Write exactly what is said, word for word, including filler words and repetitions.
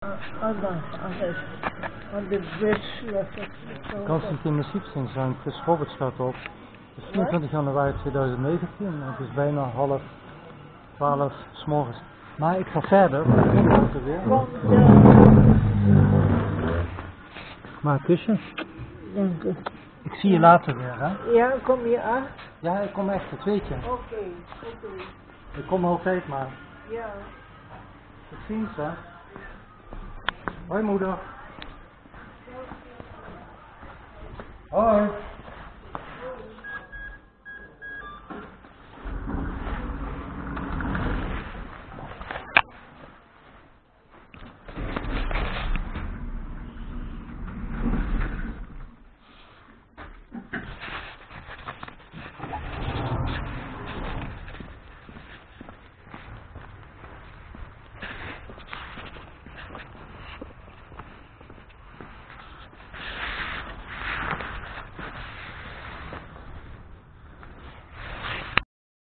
On the bridge left. Vakantie in muziekzin zijn Chris Roberts staat op. Het is vierentwintig januari tweeduizend negentien en het is bijna half twaalf 's morgens. Maar ik ga verder, maar ik kom later weer. Maar kusje. Dank u. Ik zie je later weer, hè? Ja, kom je aan? Ja, ik kom echt, dat weet je. Oké, okay, oké. Okay. Ik kom altijd maar. Ja. Tot ziens, hè? Hoi moeder. Hoi.